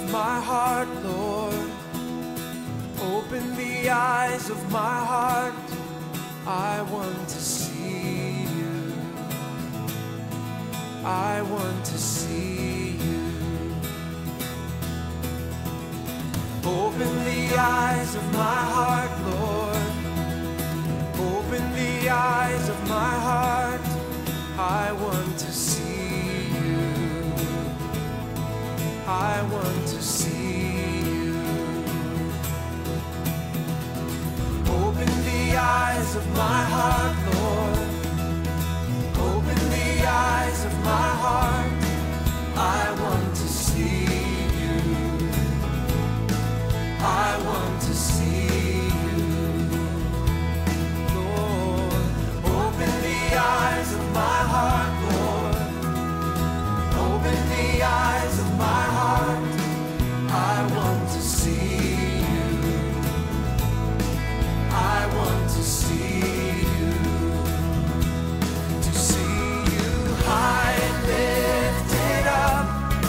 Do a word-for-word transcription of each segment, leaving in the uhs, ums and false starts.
my heart, Lord. Open the eyes of my heart. I want to see you. I want to see you. Open the eyes of my heart, Lord. Open the eyes of my heart. I want to see you. I want to see you. Open the eyes of my heart, Lord. Open the eyes of my heart. I want to see you. I want to see you. Lord, open the eyes of my heart, Lord. Open the eyes of my heart. I want to see you. I want to see you. To see you high and lifted up,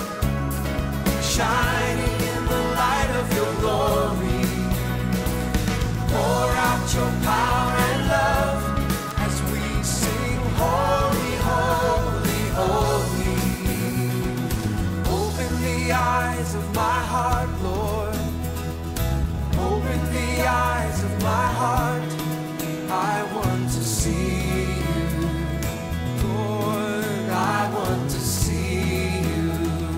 shining in the light of your glory. Pour out your power and love as we sing holy, holy, holy. Open the eyes of my heart, Lord. Open the eyes of my heart. I want to see you. Lord, I want to see you.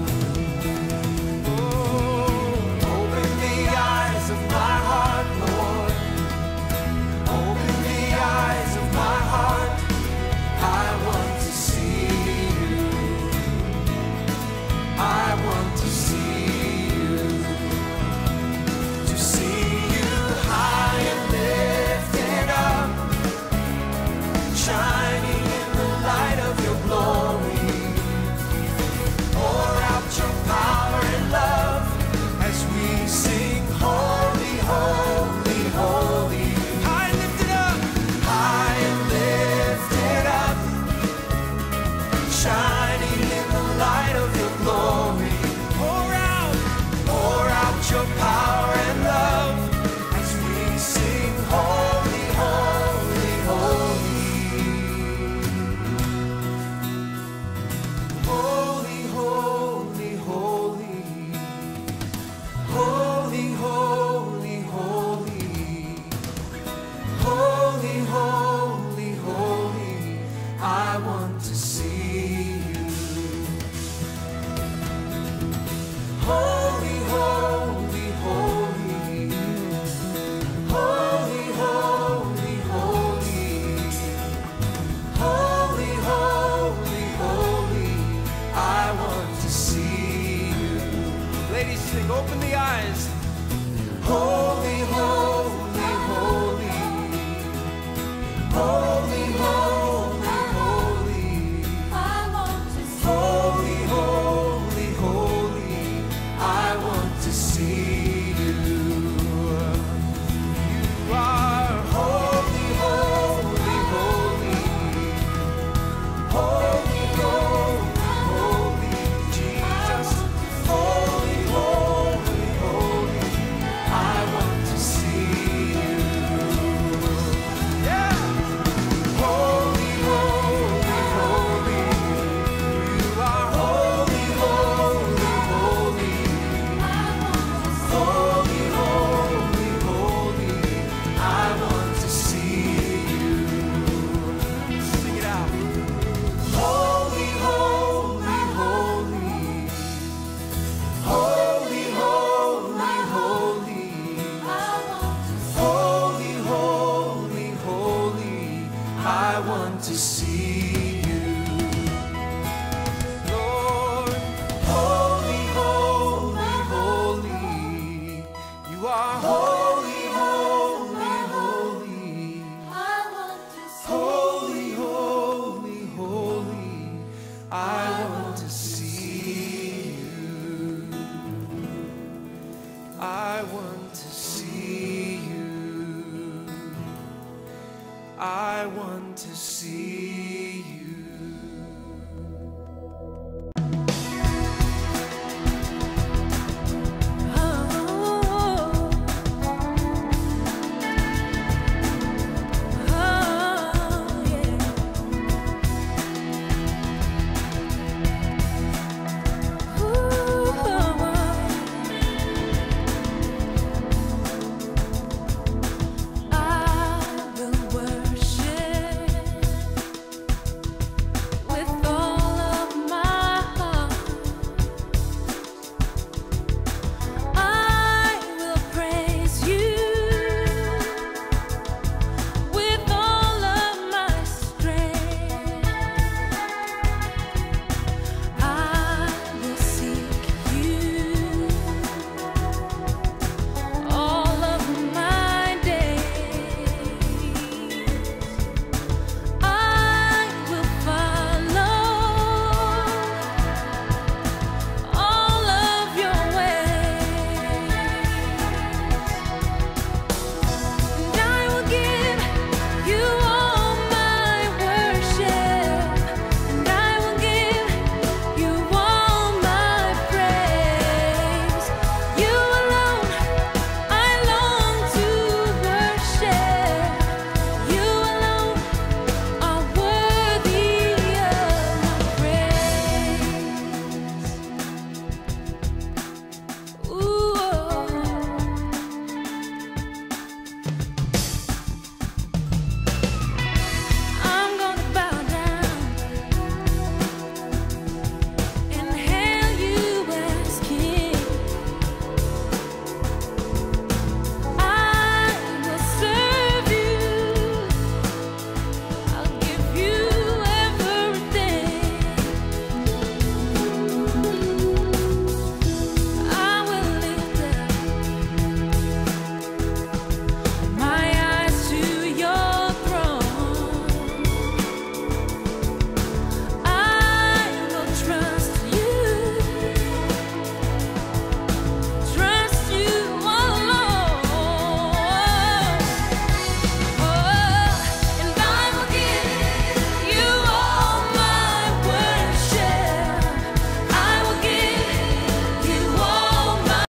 Oh, open the eyes of my heart, Lord. Open the eyes of my heart. I want to see you. I want to see you. To see you high and lifted up, shining in the light of your glory. Pour out your power and love as we sing holy, holy, holy. High and lifted up, high and lifted up, shining in the light of your glory. Pour out, pour out your power and love as we sing holy, holy, holy. Holy, holy, holy. Holy, holy, holy. Holy, holy, holy. I want to see you. Holy, holy, holy. Holy, holy, holy. Holy, holy, holy. I want to see you. Ladies, sing, open the eyes. Holy, holy, holy. Holy, holy, holy. I want to see Holy, holy, holy. I want to see you. You are holy, holy, holy. Holy, holy, holy. Jesus. Holy, holy, holy. I want to see you. Yeah. Holy, holy, holy. You are holy, holy, holy. Holy, holy, holy. I want to see you. Sing it out. Holy, holy, holy. Holy, holy, holy. Holy, holy, holy. I want to see you. Lord, holy, holy, holy. You are holy, holy, holy. I want to see Holy, holy, holy. I want to see you. I want to see you. I want to see